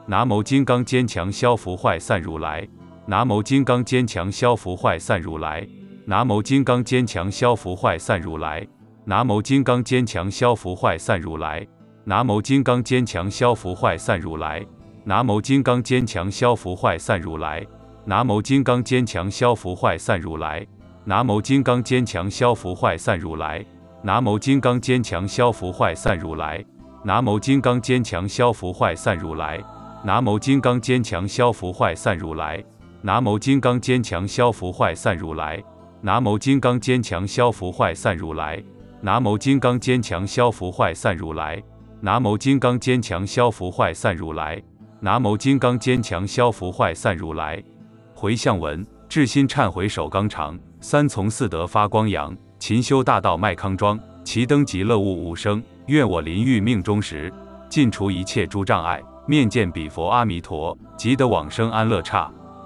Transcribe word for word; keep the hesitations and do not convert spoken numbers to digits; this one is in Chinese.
南无金刚坚强消伏坏散如来，南无金刚坚强消伏坏散如来，南无金刚坚强消伏坏散如来，南无金刚坚强消伏坏散如来，南无金刚坚强消伏坏散如来，南无金刚坚强消伏坏散如来，南无金刚坚强消伏坏散如来，南无金刚坚强消伏坏散如来，南无金刚坚强消伏坏散如来，南无金刚坚强消伏坏散如来，南无金刚坚强消伏坏散如来，南无金刚坚强消伏坏散如来，南无金刚坚强消伏坏散如来，南无金刚坚强消伏坏散如来，南无金刚坚强消伏坏散如来，南无金刚坚强消伏坏散如来。回向文：至心忏悔首纲常，三从四德发光阳，勤修大道迈康庄，齐登极乐悟无生。愿我临欲命终时，尽除一切诸障碍，面见彼佛阿弥陀，即得往生安乐刹。